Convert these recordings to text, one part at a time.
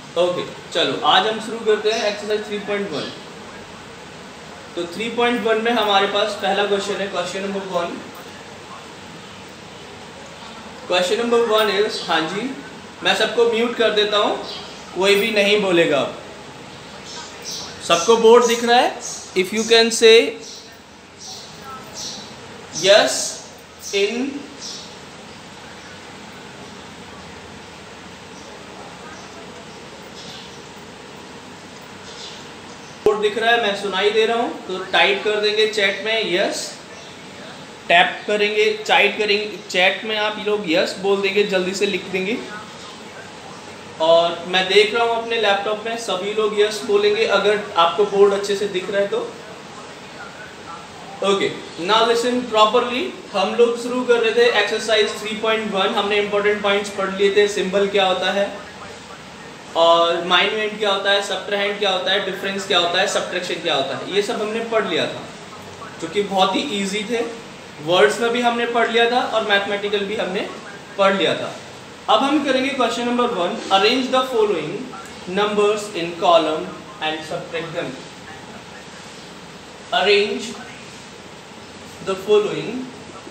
Okay चलो आज हम शुरू करते हैं एक्सरसाइज 3.1। तो 3.1 में हमारे पास पहला क्वेश्चन है, question number 1। Question number 1 is, हाँ जी मैं सबको म्यूट कर देता हूँ, कोई भी नहीं बोलेगा। सबको बोर्ड दिख रहा है? If you can say yes in board दिख रहा है, मैं सुनाई दे रहा हूँ तो टाइप कर देंगे चैट में यस, टैप करेंगे टाइप करेंगे चैट में, आप लोग यस बोल देंगे, जल्दी से लिख देंगे। और मैं देख रहा हूँ अपने लैपटॉप में सभी लोग यस बोलेंगे अगर आपको बोर्ड अच्छे से दिख रहा है तो। Okay now listen properly. हम लोग शुरू कर रहे थे एक्सरसाइज 3.1। हमने इंपॉर्टेंट पॉइंट्स पढ़ लिए थे, सिंबल क्या होता है और माइन्यूएंट क्या होता है, सबट्रैहेंड क्या होता है, डिफरेंस क्या होता है, सबट्रैक्शन क्या होता है, ये सब हमने पढ़ लिया था जो कि बहुत ही इजी थे। वर्ड्स में भी हमने पढ़ लिया था और मैथमेटिकल भी हमने पढ़ लिया था। अब हम करेंगे question number 1, arrange the following numbers in column and subtract them. Arrange the following,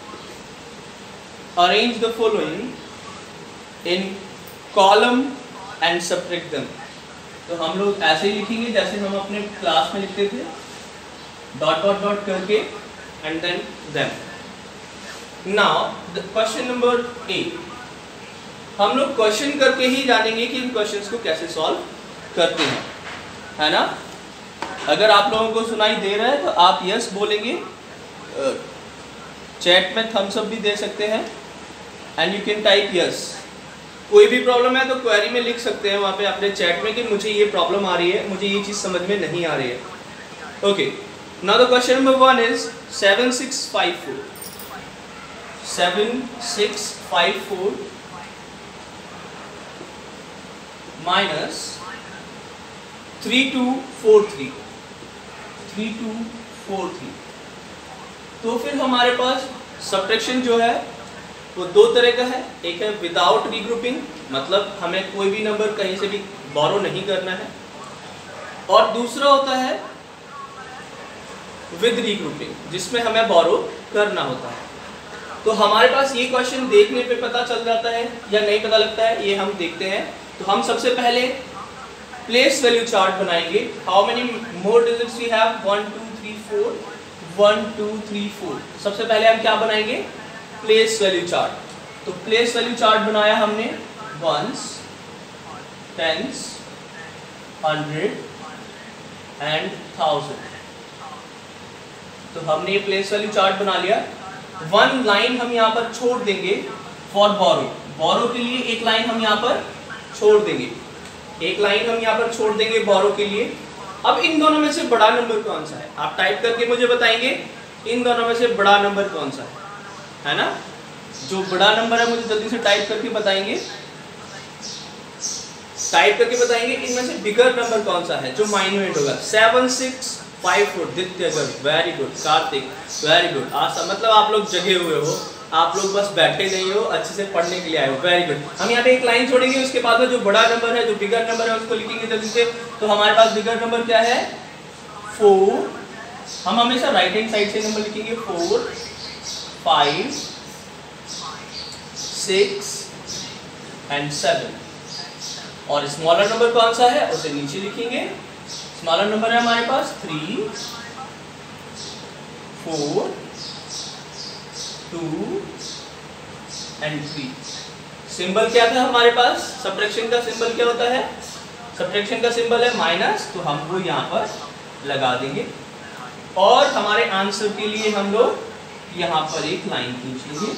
arrange the following in column and subtract them. तो हम लोग ऐसे ही लिखेंगे जैसे हम अपने क्लास में लिखते थे, डॉट डॉट डॉट करके and then them. Now question number 8, हम लोग क्वेश्चन करके ही जानेंगे कि इन क्वेश्चंस को कैसे सॉल्व करते हैं, है ना। अगर आप लोगों को सुनाई दे रहा है तो आप यस बोलेंगे, चैट में थम्स अप भी दे सकते हैं and you can type yes. कोई भी प्रॉब्लम है तो क्वेरी में लिख सकते हैं वहाँ पे अपने चैट में कि मुझे ये प्रॉब्लम आ रही है, मुझे ये चीज़ समझ में नहीं आ रही है। Okay now the question number 1 is 7654 minus 3243। तो फिर हमारे पास सब्ट्रैक्शन जो है वो दो तरह का है। एक है विदाउट रीग्रुपिंग, मतलब हमें कोई भी नंबर कहीं से भी बोरो नहीं करना है, और दूसरा होता है विद रीग्रुपिंग जिसमें हमें बोरो करना होता है। तो हमारे पास ये क्वेश्चन देखने पे पता चल जाता है या नहीं पता लगता है, ये हम देखते हैं। तो हम सबसे पहले प्लेस वैल्यू चार्ट बनाएंगे। How many more digits we have, 1 2 3 4, 1 2 3 4। सबसे पहले हम क्या बनाएंगे, प्लेस वैल्यू चार्ट। तो प्लेस वैल्यू चार्ट बनाया हमने वंस, टेंस, 100 एंड 1000। तो हमने ये प्लेस वैल्यू चार्ट बना लिया। वन लाइन हम यहाँ पर छोड़ देंगे फॉर बोरो, बोरो के लिए एक लाइन हम यहाँ पर छोड़ देंगे, एक लाइन हम यहाँ पर छोड़ देंगे बोरो के लिए। अब इन दोनों में से बड़ा नंबर कौन सा है, आप टाइप करके मुझे बताएंगे इन दोनों में से बड़ा नंबर कौन सा है ना। जो बड़ा नंबर है मुझे जल्दी से टाइप करके बताएंगे, टाइप करके बताएंगे इनमें से बिगर नंबर कौन सा है जो माइन्यूएंट होगा। 7654 Ditya Garg, very good. Kartik very good. मतलब आप लोग जगे हुए हो, आप लोग बस बैठे नहीं हो, अच्छे से पढ़ने के लिए आए हो, वेरी गुड। हम यहाँ पे एक लाइन छोड़ेंगे, उसके बाद में जो बड़ा नंबर है, जो बिगर नंबर है उसको लिखेंगे जल्दी से। तो हमारे पास बिगर नंबर क्या है, 4। हम हमेशा राइट हैंड साइड से नंबर लिखेंगे, 4 5 6 एंड 7। और स्मॉलर नंबर कौन सा है उसे नीचे लिखेंगे। स्मॉलर नंबर है हमारे पास 3 4 2 एंड 3। सिंबल क्या था हमारे पास, सब्ट्रैक्शन का सिंबल क्या होता है, सब्ट्रैक्शन का सिंबल है माइनस, तो हम वो यहाँ पर लगा देंगे। और हमारे आंसर के लिए हम लोग यहाँ पर एक लाइन खींचेंगे।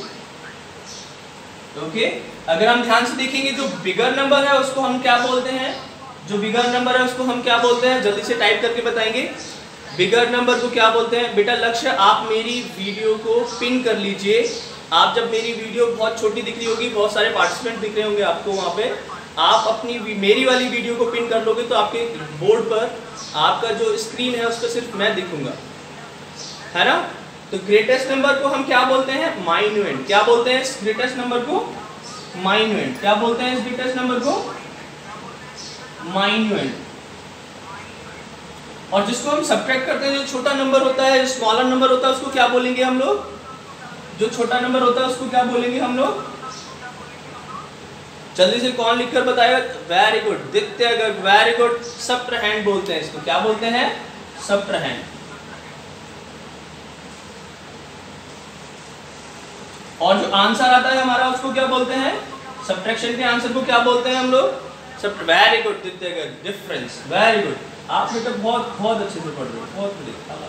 ओके अगर हम ध्यान से देखेंगे जो बिगर नंबर है उसको हम क्या बोलते हैं, जो बिगर नंबर है उसको हम क्या बोलते हैं, जल्दी से टाइप करके बताएंगे बिगर नंबर को क्या बोलते हैं। बेटा लक्ष्य, आप मेरी वीडियो को पिन कर लीजिए। आप जब मेरी वीडियो बहुत छोटी दिख रही होगी, बहुत सारे पार्टिसिपेंट दिख रहे होंगे आपको वहाँ पे, आप अपनी मेरी वाली वीडियो को पिन कर लोगे तो आपके बोर्ड पर आपका जो स्क्रीन है उस पर सिर्फ मैं दिखूंगा, है ना। तो ग्रेटेस्ट नंबर को हम क्या बोलते हैं, माइन्यूएंट। क्या बोलते हैं इस ग्रेटेस्ट नंबर को, माइन्यूएंट। क्या बोलते हैं इस ग्रेटेस्ट नंबर को, माइन्यूएंड। और जिसको हम सब्ट्रैक्ट करते हैं, जो छोटा नंबर होता है, जो स्मॉलर नंबर होता है, उसको क्या बोलेंगे हम लोग? जो छोटा नंबर होता है उसको क्या बोलेंगे हम लोग? जल्दी से कौन लिखकर बताएगा? Very good, Ditya Garg, very good. Subtrahend बोलते हैं इसको। क्या बोलते हैं? सब्ट्रैहेंड। और जो आंसर आता है हमारा उसको क्या बोलते हैं? सब्ट्रैक्शन के आंसर को क्या बोलते हैं हम लोग? Very good Ditya Garg, difference. Very good, आप बेटा बहुत बहुत अच्छे से पढ़ रहे हो, बहुत बढ़िया।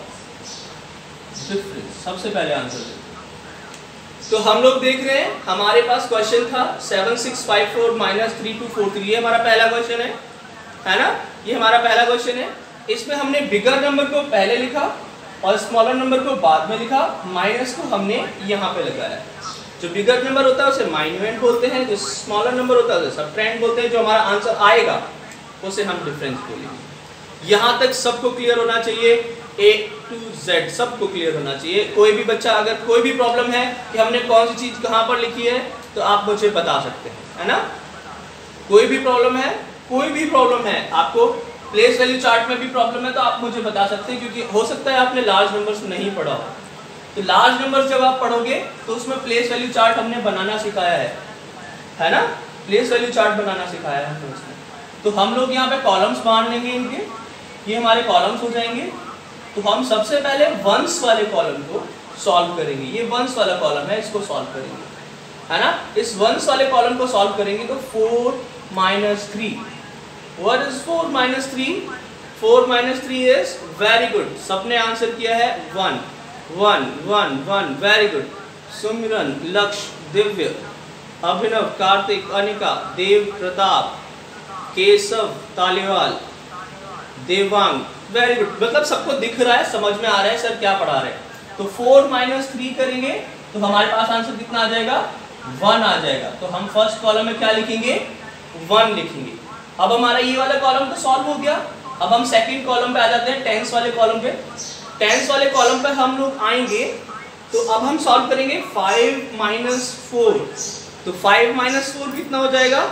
डिफरेंस सबसे पहले आंसर दे। तो हम लोग देख रहे हैं, हमारे पास क्वेश्चन था 7654 - 3243। ये हमारा पहला क्वेश्चन है ना? ये हमारा पहला क्वेश्चन है। इसमें हमने बिगर नंबर को पहले लिखा और स्मॉलर नंबर को बाद में लिखा, माइनस को हमने यहाँ पे लगाया। जो बिगर नंबर होता है उसे माइन्यूएंड बोलते हैं, जो स्मॉलर नंबर होता है उसे सब्ट्रैहेंड बोलते हैं। जो हमारा आंसर आएगा उसे हम डिफरेंस बोलेंगे। यहाँ तक सबको क्लियर होना चाहिए, A to Z सबको क्लियर होना चाहिए। कोई भी बच्चा अगर कोई भी प्रॉब्लम है कि हमने कौन सी चीज कहाँ पर लिखी है, तो आप मुझे बता सकते हैं, है ना? कोई भी प्रॉब्लम है, कोई भी प्रॉब्लम है, आपको प्लेस वैल्यू चार्ट में भी प्रॉब्लम है तो आप मुझे बता सकते हैं, क्योंकि हो सकता है आपने लार्ज नंबर्स नहीं पढ़ा हो। तो लार्ज नंबर्स जब आप पढ़ोगे तो उसमें प्लेस वैल्यू चार्ट हमने बनाना सिखाया है ना? प्लेस वैल्यू चार्ट बनाना सिखाया है हमने उसमें। तो हम लोग यहाँ पे कॉलम्स बांध लेंगे इनके, ये हमारे कॉलम्स हो जाएंगे। तो हम सबसे पहले वंस वाले कॉलम को सॉल्व करेंगे। ये वंस वाला कॉलम है, इसको सॉल्व करेंगे, है ना? इस वंस वाले कॉलम को सॉल्व करेंगे तो 4 - 3। What is 4 - 3? 4 - 3 is, very good, सबने आंसर किया है 1 1 1 1। Very good. Sumiran, Lakshya, Divya, Abhinav, Kartik, Anika, Dev Pratap, Keshav Taliwal, Devang, very good. मतलब सबको दिख रहा है, समझ में आ रहा है सर क्या पढ़ा रहे हैं। तो 4 - 3 करेंगे तो हमारे पास आंसर कितना आ जाएगा? 1 आ जाएगा। तो हम फर्स्ट कॉलम में क्या लिखेंगे? 1 लिखेंगे। अब हमारा ये वाला कॉलम तो सॉल्व हो गया। अब हम सेकंड कॉलम पे आ जाते हैं, टेंस वाले कॉलम पे। टेंस वाले कॉलम पे हम लोग आएंगे तो अब हम सॉल्व करेंगे 5 - 4। तो 5 - 4 कितना हो जाएगा?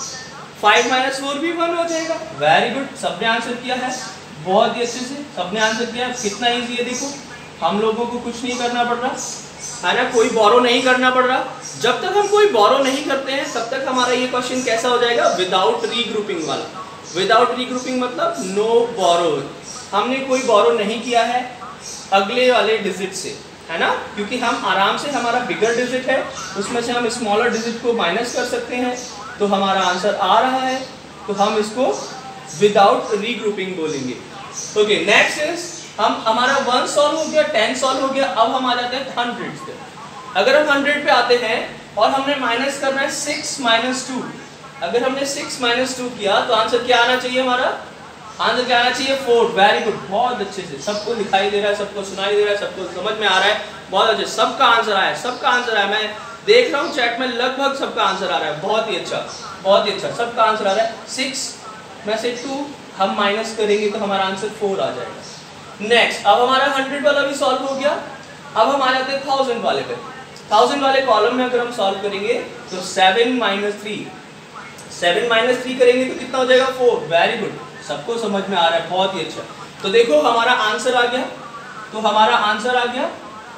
5 - 4 भी 1 हो जाएगा। वेरी गुड, सबने आंसर किया है बहुत ही अच्छे से, सबने आंसर किया। कितना इजी है, देखो हम लोगों को कुछ नहीं करना पड़ रहा, है ना? कोई बोरो नहीं करना पड़ रहा। जब तक हम कोई बोरो नहीं करते हैं तब तक हमारा ये क्वेश्चन कैसा हो जाएगा? विदाउट रीग्रुपिंग वाला। विदाउट रीग्रुपिंग मतलब नो बोरो। हमने कोई बोरो नहीं किया है अगले वाले डिजिट से, है ना? क्योंकि हम आराम से, हमारा बिगर डिजिट है उसमें से हम स्मॉलर डिजिट को माइनस कर सकते हैं, तो हमारा आंसर आ रहा है। तो हम इसको विदाउट रीग्रुपिंग बोलेंगे। ओके, नेक्स्ट इज, हमारा 1 सॉल्व हो गया, 10 सॉल्व हो गया। अब हम आ जाते हैं 100 पे। अगर हम 100 पे आते हैं और हमने माइनस करना है 6 - 2। अगर हमने 6 - 2 किया तो आंसर क्या आना चाहिए? हमारा आंसर क्या आना चाहिए? 4। वेरी गुड, बहुत अच्छे से सबको दिखाई दे रहा है, सबको सुनाई दे रहा है, सबको समझ में आ रहा है, बहुत अच्छे। सबका आंसर आया, सबका आंसर आया। मैं देख रहा हूँ चैट में लगभग सबका आंसर आ रहा है। बहुत ही अच्छा, बहुत ही अच्छा, सबका आंसर आ रहा है। 6 में से 2 हम माइनस करेंगे तो हमारा आंसर 4 आ जाएगा। नेक्स्ट, अब हमारा 100 वाला भी सॉल्व हो गया। अब हम आ जाते हैं 1000 वाले पे। 1000 वाले कॉलम में अगर हम सॉल्व करेंगे तो 7 - 3। 7 - 3 करेंगे तो कितना हो जाएगा? 4। वेरी गुड, सबको समझ में आ रहा है, बहुत ही अच्छा। तो देखो हमारा आंसर आ गया। तो हमारा आंसर आ गया,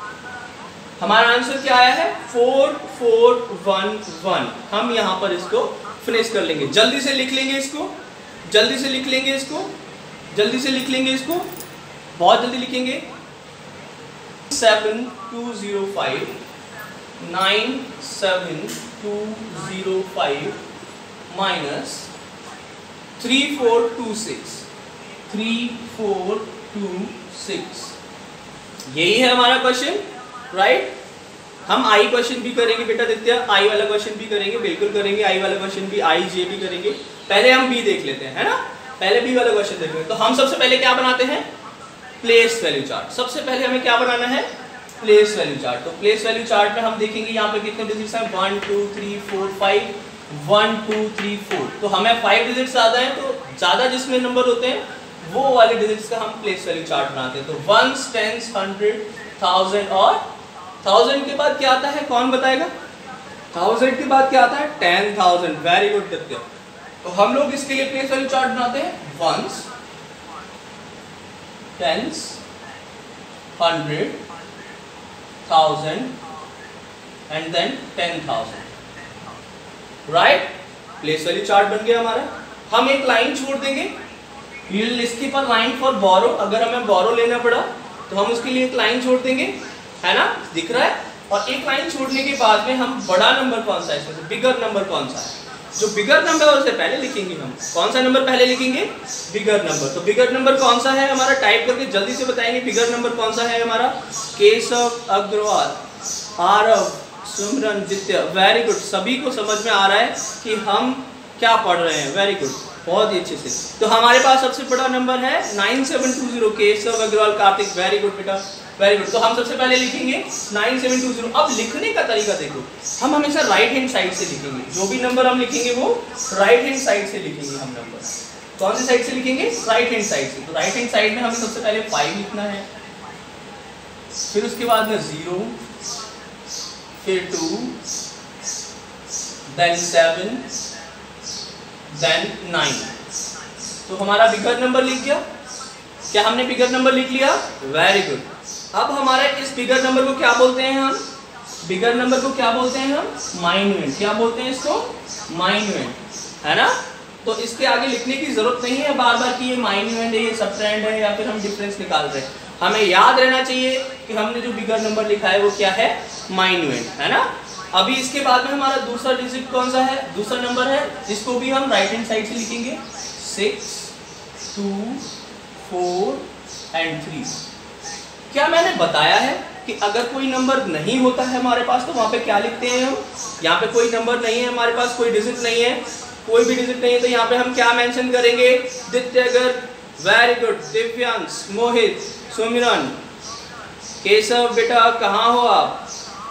हमारा आंसर क्या आया है? 4 4 1 1। हम यहाँ पर इसको फिनिश कर लेंगे। जल्दी से लिख लेंगे इसको, जल्दी से लिख लेंगे इसको, जल्दी से लिख लेंगे इसको, बहुत जल्दी लिखेंगे। 7205 97205 माइनस 3426 3426। यही है हमारा क्वेश्चन, राइट? हम आई क्वेश्चन भी करेंगे बेटा दित्या, आई वाला क्वेश्चन भी करेंगे, बिल्कुल करेंगे। आई वाला क्वेश्चन भी, आई जे भी करेंगे। पहले हम बी देख लेते हैं, है ना? पहले बी वाला क्वेश्चन देखेंगे। तो हम सबसे पहले क्या बनाते हैं? Place value chart. सबसे पहले हमें क्या बनाना है? Place value chart. तो प्लेस वैल्यू चार्ट में हम देखेंगे यहाँ पे कितने डिजिट्स हैं? 1 2 3 4 5 1 2 3 4। तो हमें 5 डिजिट्स ज़्यादा हैं, तो ज़्यादा जिसमें नंबर होते हैं वो वाले डिजिट्स का हम प्लेस वैल्यू चार्ट बनाते हैं। तो 1s 10s 100 1000 और 1000 के बाद क्या आता है? कौन बताएगा? 1000 के बाद क्या आता है? 10,000। वेरी गुड दित्य, तो हम लोग इसके लिए प्लेस वैल्यू चार्ट बनाते हैं, ones, tens, 100, 1000 and then 10,000, right. Place value chart बन गया हमारा। हम एक लाइन छोड़ देंगे, we will skip a line for borrow. अगर हमें बोरो लेना पड़ा तो हम उसके लिए एक लाइन छोड़ देंगे, है ना, दिख रहा है। और एक लाइन छोड़ने के बाद में हम बड़ा नंबर कौन सा है, इसमें से बिगर नंबर कौन सा है, जो बिगर नंबर है उसे पहले लिखेंगे। हम कौन सा नंबर पहले लिखेंगे, बिगर नंबर। तो बिगर नंबर कौन सा है हमारा, टाइप करके जल्दी से बताएंगे बिगर नंबर कौन सा है हमारा। Keshav, Agarwal, Aarav, Sumran, Ditya, very good. सभी को समझ में आ रहा है कि हम क्या पढ़ रहे हैं, वेरी गुड, बहुत ही अच्छे से। तो हमारे पास सबसे बड़ा नंबर है 9720, केशव, अग्रवाल, कार्तिक, वेरी गुड बेटा, वेरी गुड। तो हम सबसे पहले लिखेंगे 9720। अब लिखने का तरीका देखो, हम हमेशा राइट हैंड साइड से लिखेंगे। जो भी नंबर हम लिखेंगे वो राइट हैंड साइड से लिखेंगे। हम नंबर कौन सी साइड से लिखेंगे, राइट हैंड साइड से। तो राइट हैंड साइड में हमें सबसे पहले 5 लिखना है, फिर उसके बाद में 0, फिर 2, देन 7, देन 9। तो हमारा बिगर नंबर लिख गया। क्या हमने बिगर नंबर लिख लिया, वेरी गुड। अब हमारे इस बिगर नंबर को क्या बोलते हैं हम, बिगर नंबर को क्या बोलते हैं हम, माइन्यूएंट। क्या बोलते हैं इसको, माइन्यूएंट, है ना। तो इसके आगे लिखने की जरूरत नहीं है बार बार कि ये माइन्यूएंट है, ये सबट्रेंड है, या फिर हम डिफरेंस निकाल रहे हैं। हमें याद रहना चाहिए कि हमने जो बिगर नंबर लिखा है वो क्या है, माइन्यूएंट, है ना। अभी इसके बाद में हमारा दूसरा डिजिट कौन सा है, दूसरा नंबर है, जिसको भी हम राइट हैंड साइड से लिखेंगे, 6, 2, 4 एंड 3। क्या मैंने बताया है कि अगर कोई नंबर नहीं होता है हमारे पास तो वहां पे क्या लिखते हैं हम। यहाँ पे कोई नंबर नहीं है हमारे पास, कोई डिजिट नहीं है, कोई भी डिजिट नहीं है, तो यहाँ पे हम क्या मेंशन करेंगे, दित्यगर, वेरी गुड, दिव्यांश, मोहित, सुमिरन, केशव बेटा कहाँ हो आप,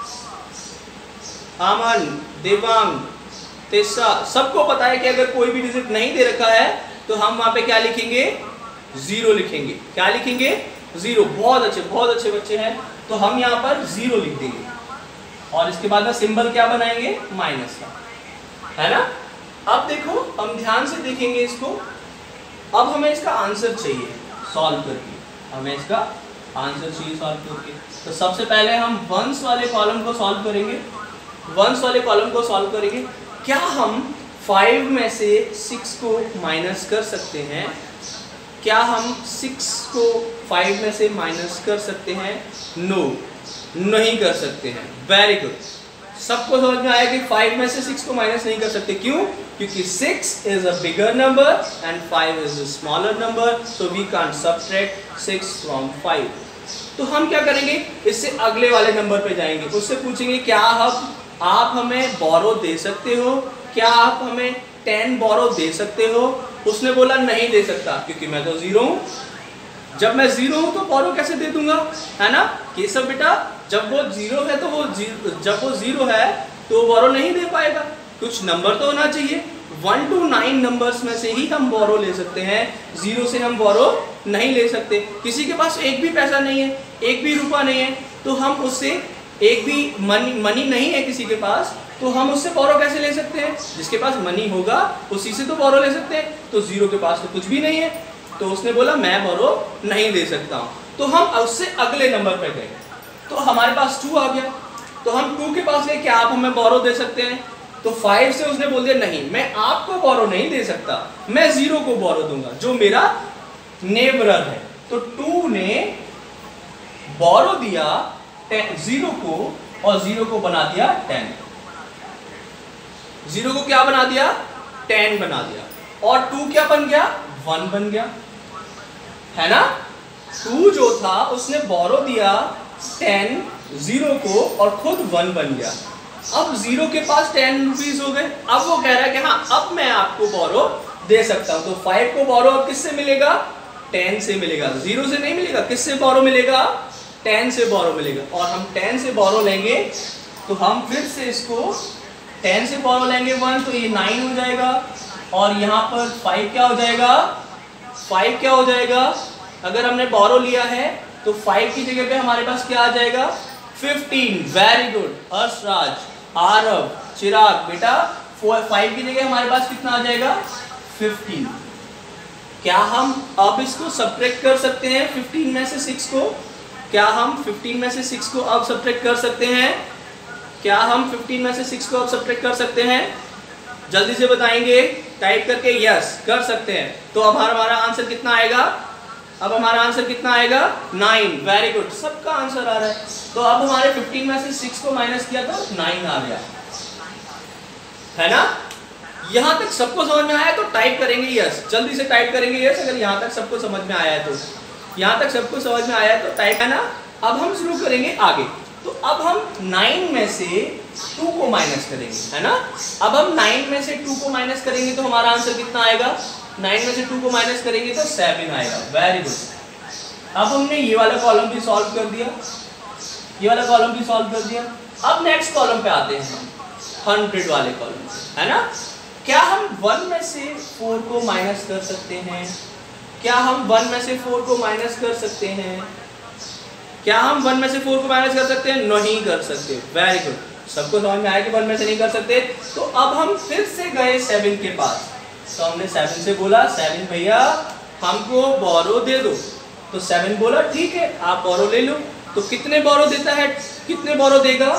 अमन, दिव्यांग, तिस्सा। सबको पता है कि अगर कोई भी डिजिट नहीं दे रखा है तो हम वहां पे क्या लिखेंगे, 0 लिखेंगे। क्या लिखेंगे, 0। बहुत अच्छे बच्चे हैं। तो हम यहाँ पर 0 लिख देंगे और इसके बाद में सिंबल क्या बनाएंगे, माइनस का, है ना। अब देखो, हम ध्यान से देखेंगे इसको। अब हमें इसका आंसर चाहिए सॉल्व करके, हमें इसका आंसर चाहिए सॉल्व करके। तो सबसे पहले हम वंस वाले कॉलम को सॉल्व करेंगे, वंस वाले कॉलम को सॉल्व करेंगे। क्या हम 5 में से 6 को माइनस कर सकते हैं, क्या हम 6 को 5 में से माइनस कर सकते हैं, नो, नहीं कर सकते हैं, वेरी गुड। सबको समझ में आया कि 5 में से 6 को माइनस नहीं कर सकते, क्यों, क्योंकि 6 is a bigger number and 5 is a smaller number, so we can't subtract 6 from 5। तो हम क्या करेंगे, इससे अगले वाले नंबर पे जाएंगे, उससे पूछेंगे क्या आप हमें बोरो दे सकते हो, क्या आप हमें 10 बोरो दे सकते हो। उसने बोला नहीं दे सकता, क्योंकि मैं तो 0 हूँ। जब मैं 0 हूँ तो बोरो कैसे दे दूंगा, है ना। केशव बेटा जब वो 0 है तो जब वो 0 है तो बोरो नहीं दे पाएगा, कुछ नंबर तो होना चाहिए। 1 to 9 नंबर्स में से ही हम बोरो ले सकते हैं, 0 से हम बोरो नहीं ले सकते। किसी के पास एक भी पैसा नहीं है, एक भी रुपया नहीं है, तो हम उससे, एक भी मनी नहीं है किसी के पास, तो हम उससे बोरो कैसे ले सकते हैं। जिसके पास मनी होगा उसी से तो बोरो ले सकते हैं। तो 0 के पास तो कुछ भी नहीं है, तो उसने बोला मैं बोरो नहीं दे सकता हूँ। तो हम उससे अगले नंबर पर गए, तो हमारे पास 2 आ गया। तो हम 2 के पास गए, क्या आप हमें बोरो दे सकते हैं। तो 5 से उसने बोल दिया नहीं, मैं आपको बोरो नहीं दे सकता, मैं 0 को बोरो दूंगा जो मेरा नेबरर है। तो 2 ने बोरो दिया 0 को, और 0 को बना दिया 10। 0 को क्या बना दिया, 10 बना दिया, और 2 क्या बन गया, 1 बन गया, है ना। 2 जो था उसने बोरो दिया 10 0 को, और खुद 1 बन गया। अब 0 के पास 10 रुपीज हो गए। अब वो कह रहा है कि हाँ अब मैं आपको बोरो दे सकता हूं। तो 5 को बोरो अब किससे मिलेगा, 10 से मिलेगा, 0 से नहीं मिलेगा। किससे बोरो मिलेगा, 10 से बोरो मिलेगा। और हम 10 से बोरो लेंगे तो हम फिर से इसको 10 से बोरो लेंगे 1, तो ये 9 हो जाएगा। और यहाँ पर 5 क्या हो जाएगा, 5 क्या हो जाएगा, अगर हमने बोरो लिया है तो 5 की जगह पे हमारे पास क्या आ जाएगा, 15। वेरी गुड, हर्षराज, आरव, चिराग बेटा 5 की जगह हमारे पास कितना आ जाएगा 15। क्या हम अब इसको सब्ट्रैक्ट कर सकते हैं 15 में से 6 को? क्या हम 15 में से 6 को अब सब्ट्रैक्ट कर सकते हैं? क्या हम 15 में से 6 को अब सब्ट्रैक्ट कर सकते हैं? जल्दी से बताएंगे टाइप करके। यस कर सकते हैं। तो अब हमारा आंसर कितना आएगा? अब हमारा आंसर कितना आएगा 9। वेरी गुड, सबका आंसर आ रहा है। तो अब हमारे 15 में से 6 को माइनस किया तो 9 आ गया, है ना? यहां तक सबको समझ में आया तो टाइप करेंगे यस, जल्दी से टाइप करेंगे यस अगर यहां तक सबको समझ में आया है तो। यहां तक सबको समझ में आया है तो टाइप, है ना? अब हम शुरू करेंगे आगे। तो अब हम 9 में से 2 को माइनस करेंगे, है ना? अब हम 9 में से 2 को माइनस करेंगे तो हमारा आंसर कितना आएगा? 9 में से 2 को माइनस करेंगे तो 7 आएगा। Very good. अब हमने ये वाला कॉलम भी सॉल्व कर दिया, ये वाला कॉलम भी सॉल्व कर दिया। अब नेक्स्ट कॉलम पे आते हैं हम 100 वाले कॉलम, है ना? क्या हम 1 में से 4 को माइनस कर सकते हैं? क्या हम 1 में से 4 को माइनस कर सकते हैं? क्या हम 1 में से 4 को माइनस कर सकते हैं? नहीं कर सकते। वेरी गुड, सबको समझ में आया कि 1 में से नहीं कर सकते। तो अब हम फिर से गए 7 के पास। तो हमने 7 से बोला 7 भैया हमको बोरो दे दो। तो 7 बोला ठीक है आप बोरो ले लो। तो कितने बोरो देता है, कितने बोरो देगा?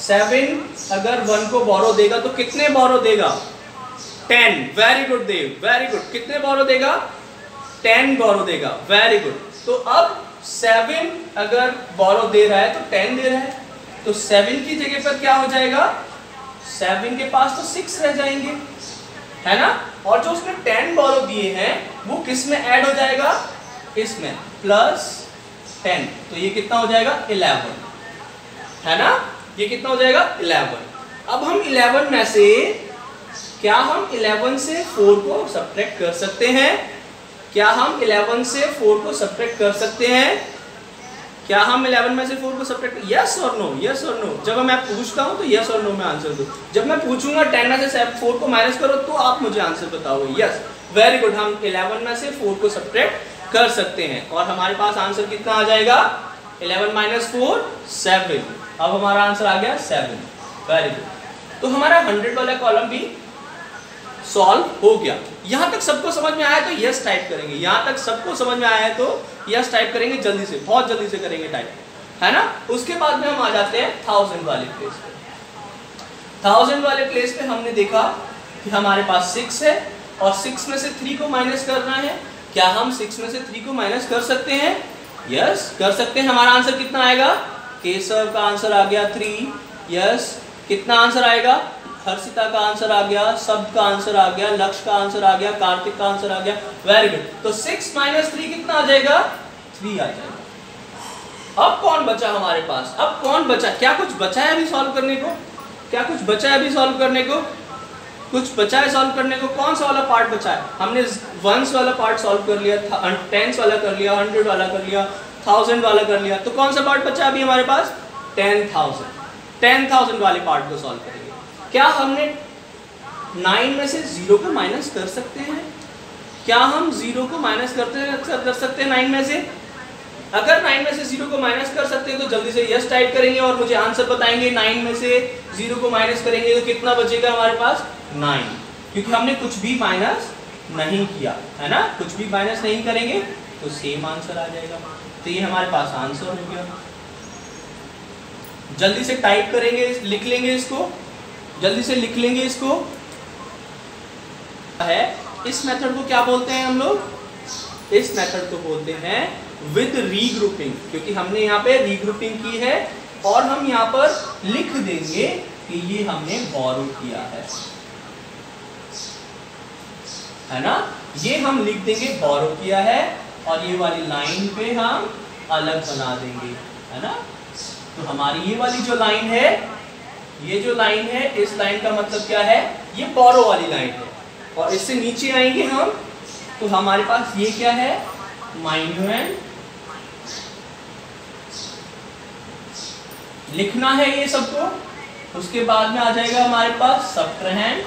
7 अगर 1 को बोरो देगा तो कितने बोरो देगा? 10। Very good Dev, very good. कितने बोरो देगा? 10 बोरो देगा। Very good. तो अब 7 अगर बोरो दे रहा है तो 10 दे रहा है। तो 7 की जगह पर क्या हो जाएगा? 7 के पास तो 6 रह जाएंगे, है ना? और जो उसने 10 बोरो दिए हैं वो किस में ऐड हो जाएगा? इसमें प्लस 10। तो ये कितना हो जाएगा? 11, है ना? ये कितना हो जाएगा? 11। अब हम 11 में से, क्या हम 11 से 4 को सब्ट्रैक्ट कर सकते हैं? क्या हम 11 से 4 को सब्ट्रैक्ट कर सकते हैं? क्या हम 11 में से 4 को सब्ट्रैक्ट? यस और नो, यस और नो। जब मैं पूछता हूं तो यस और नो में आंसर दो। जब मैं पूछूंगा 10 में से 4 को माइनस करो तो आप मुझे आंसर बताओगे। Yes, very good. हम 11 में से 4 को सब्ट्रैक्ट कर सकते हैं और हमारे पास आंसर कितना आ जाएगा? 11 माइनस 4 7। अब हमारा आंसर आ गया 7। Very good. तो हमारा 100 वाला कॉलम भी सॉल्व हो गया। यहां तक सबको समझ में आया तो यस टाइप करेंगे। यहां तक सबको समझ में आया है तो यस टाइप करेंगे, जल्दी से, बहुत जल्दी से करेंगे टाइप, है ना? उसके बाद में हम आ जाते हैं 1000 वाले प्लेस पे। 1000 वाले प्लेस पे हमने देखा कि हमारे पास 6 है और 6 में से 3 को माइनस करना है। क्या हम 6 में से 3 को माइनस कर सकते हैं? यस कर सकते हैं। हमारा आंसर कितना आएगा? केशव का आंसर आ गया 3। यस, कितना आंसर आएगा? हर्षिता का आंसर आ गया, शब्द का आंसर आ गया, लक्ष्य का आंसर आ गया, कार्तिक का आंसर आ गया। Very good. तो 6 माइनस 3 कितना आ जाएगा? 3 आ जाएगा। अब कौन बचा हमारे पास? अब कौन बचा? क्या कुछ बचा है अभी सॉल्व करने को? क्या कुछ बचा है अभी सॉल्व करने को? कुछ बचा है सॉल्व करने को? कौन सा वाला पार्ट बचा है? हमने 1s वाला पार्ट सॉल्व कर लिया, 10s वाला कर लिया, 100 वाला कर लिया, 1000 वाला कर लिया। तो कौन सा पार्ट बचा अभी हमारे पास? 10,000 वाले पार्ट को सॉल्व करेंगे। क्या हमने 9 में से 0 को माइनस कर सकते हैं? क्या हम 0 को माइनस कर सकते हैं 9 में से? अगर 9 में से 0 को माइनस कर सकते हैं तो जल्दी से यस टाइप करेंगे और मुझे आंसर बताएंगे। 9 में से 0 को माइनस करेंगे तो कितना बचेगा हमारे पास? 9, क्योंकि हमने कुछ भी माइनस नहीं किया, है ना? कुछ भी माइनस नहीं करेंगे तो सेम आंसर आ जाएगा। तो ये हमारे पास आंसर हो गया। जल्दी से टाइप करेंगे, लिख लेंगे इसको, जल्दी से लिख लेंगे इसको। है इस मेथड को क्या बोलते हैं हम लोग? इस मेथड को बोलते हैं विद रीग्रुपिंग, क्योंकि हमने यहाँ पे रीग्रुपिंग की है और हम यहाँ पर लिख देंगे कि ये हमने बोरो किया है ना? ये हम लिख देंगे बोरो किया है और ये वाली लाइन पे हम अलग बना देंगे, है ना? तो हमारी ये वाली जो लाइन है, ये जो लाइन है, इस लाइन का मतलब क्या है? ये बोरो वाली लाइन है। और इससे नीचे आएंगे हम तो हमारे पास ये क्या है? माइन्यूएंड लिखना है ये सबको। उसके बाद में आ जाएगा हमारे पास सबट्रैहेंड,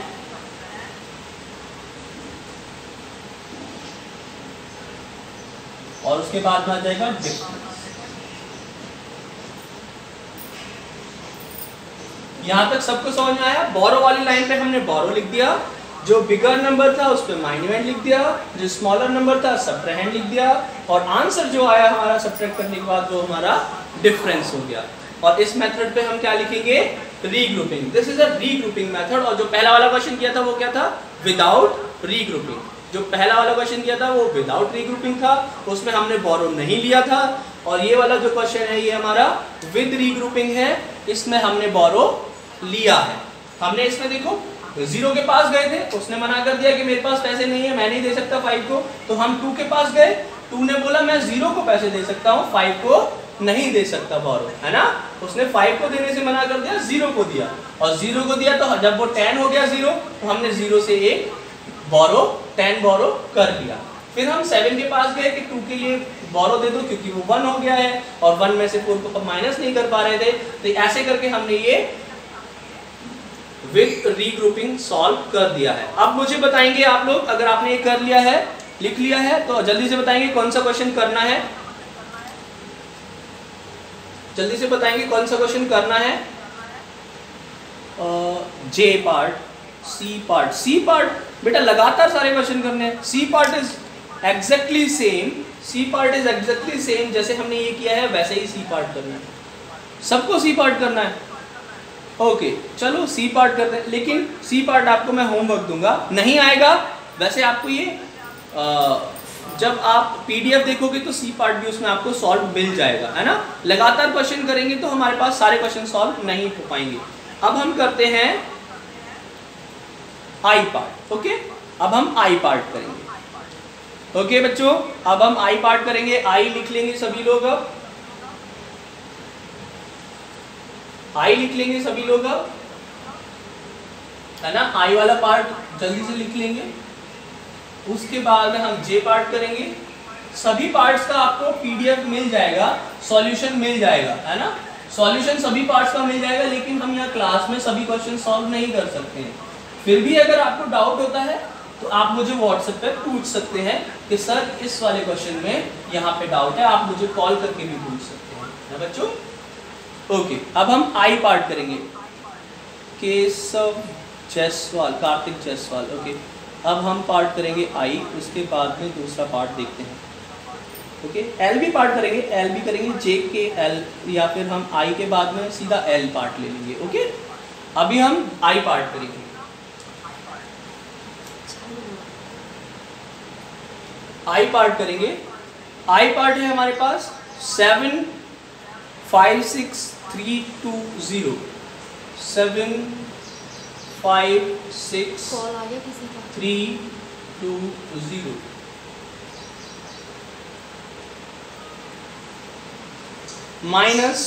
और उसके बाद में आ जाएगा डिफरेंस। यहाँ तक सबको समझ में आया? बोरो वाली लाइन पे हमने बोरो लिख दिया, जो बिगर नंबर था उस पे माइन्यूएंड लिख दिया, जो स्मॉलर नंबर था सबट्राहेंड लिख दिया, और आंसर जो आया हमारा सब्ट्रैक्ट करने के बाद वो हमारा डिफरेंस हो गया। और इस मेथड पे हम क्या लिखेंगे? Regrouping. This is a regrouping method. और जो पहला वाला क्वेश्चन किया था वो क्या था? Without regrouping. जो पहला वाला क्वेश्चन किया था वो विदाउट रीग्रुपिंग था, उसमें हमने बोरो नहीं लिया था। और ये वाला जो क्वेश्चन है ये हमारा विद रीग्रुपिंग है, इसमें हमने बोरो लिया है। हमने इसमें देखो 0 के पास गए थे, उसने मना कर दिया कि मेरे पास पैसे नहीं है, मैं नहीं दे सकता 5 को। तो हम 2 के पास गए, 2 ने बोला मैं 0 को पैसे दे सकता हूँ, 5 को नहीं दे सकता बोरो, है ना। उसने 5 को देने से मना कर दिया, 0 को दिया, और 0 को दिया तो जब वो 10 हो गया 0, तो हमने 0 से 1 बोरो 10 बोरो कर लिया। फिर हम 7 के पास गए कि 2 के लिए बोरो दे दो क्योंकि वो 1 हो गया है, और 1 में से 4 को माइनस नहीं कर पा रहे थे। तो ऐसे करके हमने ये विद रीग्रुपिंग सॉल्व कर दिया है। अब मुझे बताएंगे आप लोग, अगर आपने ये कर लिया है, लिख लिया है, तो जल्दी से बताएंगे कौन सा क्वेश्चन करना है। जल्दी से बताएंगे कौन सा क्वेश्चन करना है। J part, C part. C part बेटा लगातार सारे क्वेश्चन करने हैं। C part is exactly same, C part is exactly same जैसे हमने ये किया है वैसे ही सी पार्ट करना है। सबको सी पार्ट करना है। ओके चलो सी पार्ट करते हैं, लेकिन सी पार्ट आपको मैं होमवर्क दूंगा, नहीं आएगा वैसे आपको ये जब आप पीडीएफ देखोगे तो सी पार्ट भी उसमें आपको सॉल्व मिल जाएगा, है ना। लगातार क्वेश्चन करेंगे तो हमारे पास सारे क्वेश्चन सॉल्व नहीं हो पाएंगे। अब हम करते हैं आई पार्ट। ओके अब हम आई पार्ट करेंगे। ओके बच्चों अब हम आई पार्ट करेंगे। आई लिख लेंगे सभी लोग, अब आई लिख लेंगे सभी लोग, अब है ना। आई वाला पार्ट जल्दी से लिख लेंगे। उसके बाद में हम जे पार्ट करेंगे। सभी पार्ट्स का आपको पीडीएफ मिल जाएगा, सॉल्यूशन मिल जाएगा, है ना। सॉल्यूशन सभी पार्ट्स का मिल जाएगा, लेकिन हम यहाँ क्लास में सभी क्वेश्चन सॉल्व नहीं कर सकते हैं। फिर भी अगर आपको डाउट होता है तो आप मुझे व्हाट्सएप पे पूछ सकते हैं कि सर इस वाले क्वेश्चन में यहाँ पे डाउट है, आप मुझे कॉल करके भी पूछ सकते हैं, है बच्चों। ओके अब हम आई पार्ट करेंगे। केशव जायसवाल, कार्तिक जायसवाल। ओके अब हम पार्ट करेंगे आई, उसके बाद में दूसरा पार्ट देखते हैं। ओके एल भी पार्ट करेंगे, एल भी करेंगे, जे के एल, या फिर हम आई के बाद में सीधा एल पार्ट ले लेंगे। ओके अभी हम आई पार्ट करेंगे। आई पार्ट करेंगे। आई पार्ट है हमारे पास 7 5 6 3 2 0 7 5 6 3 2 0 माइनस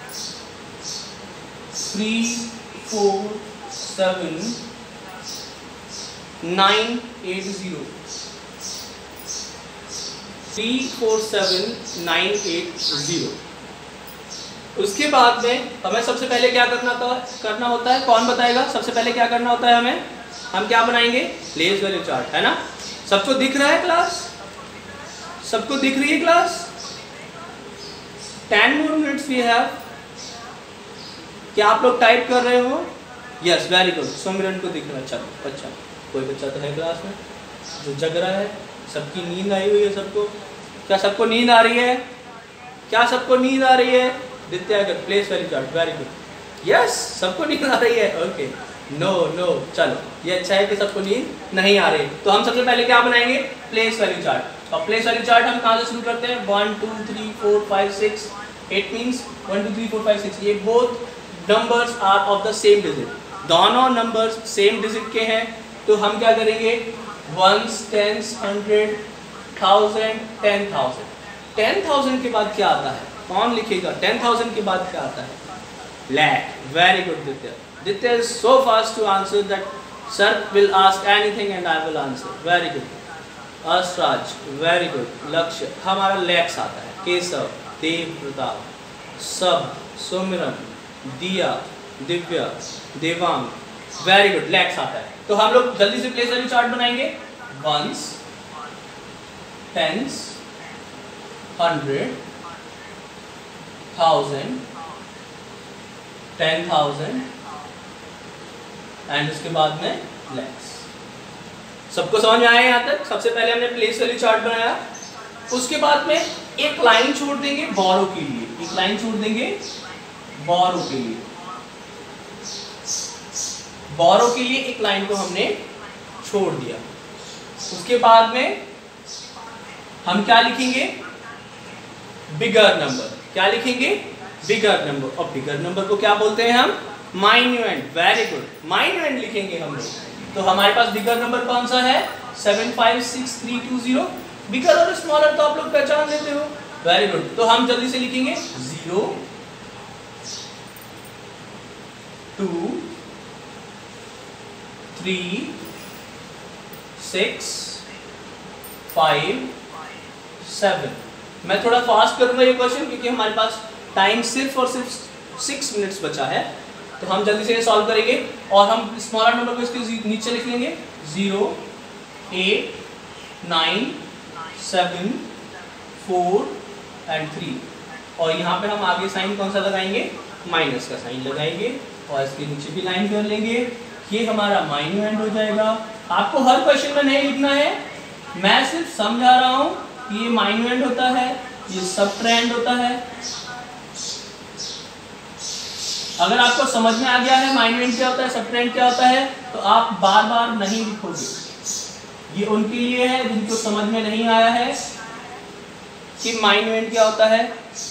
3 4 7 9 8 0 3 4 7 9 8 0। उसके बाद में हमें सबसे पहले क्या करना होता है, कौन बताएगा? सबसे पहले क्या करना होता है हमें, हम क्या बनाएंगे? प्लेस वैल्यू चार्ट, है ना। सबको दिख रहा है क्लास? सबको दिख रही है class? 10 more minutes we have। क्या आप लोग टाइप कर रहे हो? यस वेरी गुड, सुमिरन को दिख रहा है। चलो अच्छा, कोई बच्चा तो है क्लास में जो जग रहा है। सबकी नींद आई हुई है सबको? क्या सबको नींद आ रही है? क्या सबको नींद आ रही है? दित्या अगर place value chart, very good, yes सबको नींद आ रही है। ओके नो नो चलो ये अच्छा है कि सबको नींद नहीं आ रही। तो हम सबसे पहले क्या बनाएंगे? Place value chart. और प्लेस वैल्यू चार्ट हम कहाँ से शुरू करते हैं? 1 2 3 4 5 6 8 मीन्स 1 2 3 4 5 6। ये both numbers are of the same digit, दोनों नंबर्स सेम डिजिट के हैं। तो हम क्या करेंगे? 1s 10s 100 1000 10,000। 10,000 के बाद क्या आता है? कौन लिखेगा? 10,000 के बाद क्या आता है? lakh। Very good Ditya. Ditya is so fast to answer that sir will ask anything and I will answer. Very good Asraj, very good. Lakshya हमारा लैक्स आता है। केशव, देव प्रताप, सब, सुमिरन, दिया, दिव्या, देवांग, वेरी गुड, लैक्स आता है। तो हम लोग जल्दी से प्लेस वैल्यू चार्ट बनाएंगे। 1s 10s 100 1000 10,000 एंड उसके बाद में लेस। सबको समझ में आया यहाँ तक? सबसे पहले हमने प्लेस वैल्यू चार्ट बनाया, उसके बाद में एक लाइन छोड़ देंगे बोरो के लिए, एक लाइन छोड़ देंगे बोरो के लिए, बोरो के लिए एक लाइन को हमने छोड़ दिया। उसके बाद में हम क्या लिखेंगे? Bigger number. क्या लिखेंगे? Bigger number. और बिगर नंबर को क्या बोलते हैं हम? माइन्यूएंड। वेरी गुड, माइन्यूएंड लिखेंगे हम लोग। तो हमारे पास बिगर नंबर कौन सा है? 756320। बिगर और स्मॉलर तो आप लोग पहचान लेते हो। वेरी गुड, तो हम जल्दी से लिखेंगे 0 2 3 6 5 7। मैं थोड़ा फास्ट करूंगा ये क्वेश्चन क्योंकि हमारे पास टाइम सिर्फ और सिर्फ 6 मिनट्स बचा है, तो हम जल्दी से ये सॉल्व करेंगे। और हम स्मॉलर नंबर को इसके नीचे लिख लेंगे 0 8 9 7 4 एंड 3। और यहाँ पे हम आगे साइन कौन सा लगाएंगे? माइनस का साइन लगाएंगे और इसके नीचे भी लाइन कर लेंगे। ये हमारा माइन्यूएंड हो जाएगा। आपको हर क्वेश्चन में नहीं लिखना है, मैं सिर्फ समझा रहा हूँ कि ये माइन्यूएंड होता है, ये सबट्रेंड होता है। अगर आपको समझ में आ गया है माइन्यूएंड क्या होता है, सबट्रेंड क्या होता है, तो आप बार बार नहीं लिखोगे। ये उनके लिए है जिनको समझ में नहीं आया है कि माइन्यूएंड क्या होता है।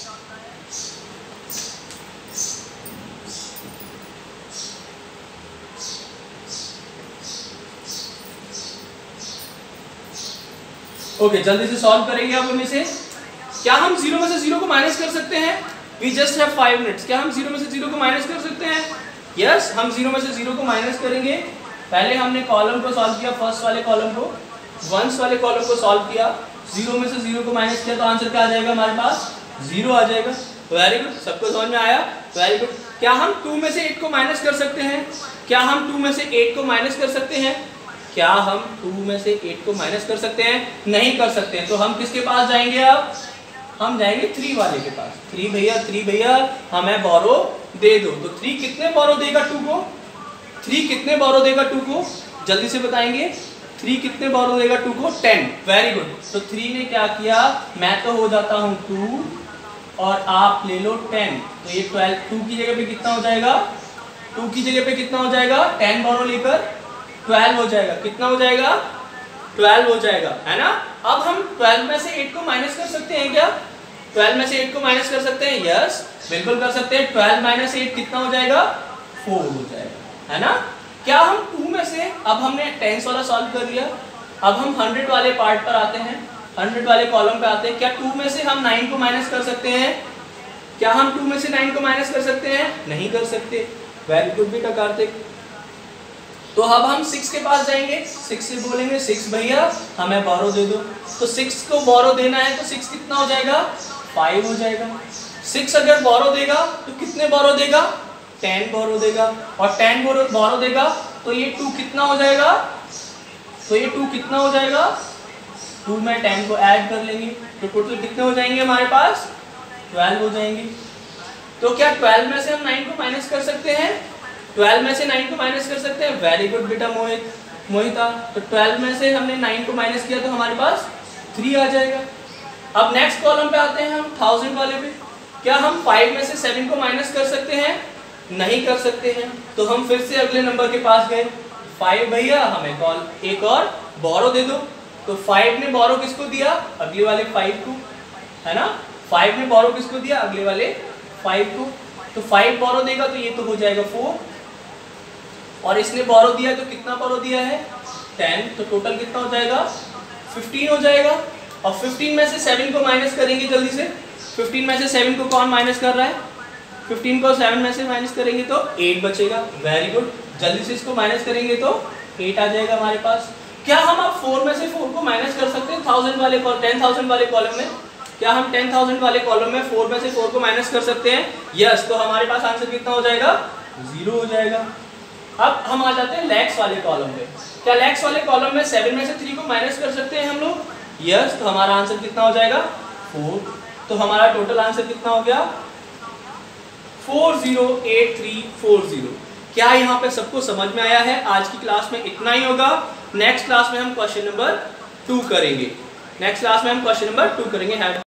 ओके, जल्दी से सॉल्व करेंगे अब इनमें से। क्या हम 0 में से 0 को माइनस कर सकते हैं? We just have 5 minutes. क्या हम 0 में से 0 को माइनस कर सकते हैं? यस, हम 0 में से 0 को माइनस करेंगे। पहले हमने कॉलम को सॉल्व किया, फर्स्ट वाले कॉलम को, वंस वाले कॉलम को सॉल्व किया, 0 में से 0 को माइनस किया, तो आंसर क्या आ जाएगा हमारे पास? 0 आ जाएगा। वेरी गुड, सबको समझ में आया? Very good. क्या हम 2 में से 8 को माइनस कर सकते हैं? क्या हम 2 में से 8 को माइनस कर सकते हैं? क्या हम 2 में से 8 को माइनस कर सकते हैं? नहीं कर सकते हैं। तो हम किसके पास जाएंगे अब? हम जाएंगे 3 वाले के पास। 3 भैया हमें बोरो दे दो। तो 3 कितने बोरो देगा 2 को? 3 कितने बोरो देगा 2 को? जल्दी से बताएंगे। 3 कितने बोरो देगा 2 को? 10। Very good. तो 3 ने क्या किया? मैं तो हो जाता हूँ 2 और आप ले लो 10। तो ये 12, 2 की जगह पे कितना हो जाएगा? 2 की जगह पे कितना हो जाएगा? 10 बोरो लेकर 12 हो जाएगा। कितना हो जाएगा? 12 हो जाएगा, है ना? अब हम 12 में से 8 को माइनस कर सकते हैं क्या? 12 में से 8 को माइनस कर सकते हैं? यस, बिल्कुल कर सकते हैं। 12 माइनस 8 कितना हो जाएगा? 4 हो जाएगा, है ना? क्या हम 2 में से, अब हमने 10 वाला सॉल्व कर लिया, अब हम 100 वाले पार्ट पर आते हैं, 100 वाले कॉलम पे आते हैं। क्या 2 में से हम 9 को माइनस कर सकते हैं? क्या हम 2 में से 9 को माइनस कर सकते हैं? नहीं कर सकते। वेरी गुड बेटा कार्तिक। तो अब हम 6 के पास जाएंगे, 6 से बोलेंगे 6 भैया हमें बोरो दे दो। तो 6 को बोरो देना है तो 6 कितना हो जाएगा? 5 हो जाएगा। 6 अगर बोरो देगा तो कितने बोरो देगा? 10 बोरो देगा। और 10 बोरो देगा तो ये 2 कितना हो जाएगा? तो ये 2 कितना हो जाएगा? 2 में 10 को ऐड कर लेंगे तो टोटल कितने हो जाएंगे हमारे पास? 12 हो जाएंगे। तो क्या 12 में से हम 9 को माइनस कर सकते हैं? 12 में से 9 को माइनस कर सकते हैं। वेरी गुड बेटा मोहिता। तो 12 में से हमने 9 को माइनस किया तो हमारे पास 3 आ जाएगा। अब नेक्स्ट कॉलम पे आते हैं हम 1000 वाले पे। क्या हम 5 में से 7 को माइनस कर सकते हैं? नहीं कर सकते हैं। तो हम फिर से अगले नंबर के पास गए, 5 भैया हमें एक और बोरो दे दो। तो 5 ने बोरो किसको दिया? अगले वाले 5 को, है ना? 5 ने बोरो किसको दिया? अगले वाले 5 को। तो 5 बोरो देगा तो ये तो हो जाएगा 4, और इसने बोरो दिया तो कितना बोरो दिया है? 10। तो टोटल कितना हो जाएगा? 15 हो जाएगा। और 15 में से 7 को माइनस करेंगे जल्दी से। 15 में से 7 को कौन माइनस कर रहा है? 15 को 7 में से माइनस करेंगे तो 8 बचेगा। वेरी गुड, जल्दी से इसको माइनस करेंगे तो 8 आ जाएगा हमारे पास। क्या हम अब 4 में से 4 को माइनस कर सकते हैं 1000 वाले 10,000 वाले कॉलम में? क्या हम 10,000 वाले कॉलम में 4 में से 4 को माइनस कर सकते हैं? यस। तो हमारे पास आंसर कितना हो जाएगा? 0 हो जाएगा। अब हम आ जाते हैं लैक्स वाले कॉलम पे। क्या लैक्स वाले कॉलम में 7 में से 3 को माइनस कर सकते हैं हम लोग? यस। तो हमारा आंसर कितना हो जाएगा? 4। तो हमारा टोटल आंसर कितना हो गया? 408340। क्या यहाँ पे सबको समझ में आया है? आज की क्लास में इतना ही होगा। नेक्स्ट क्लास में हम क्वेश्चन नंबर 2 करेंगे।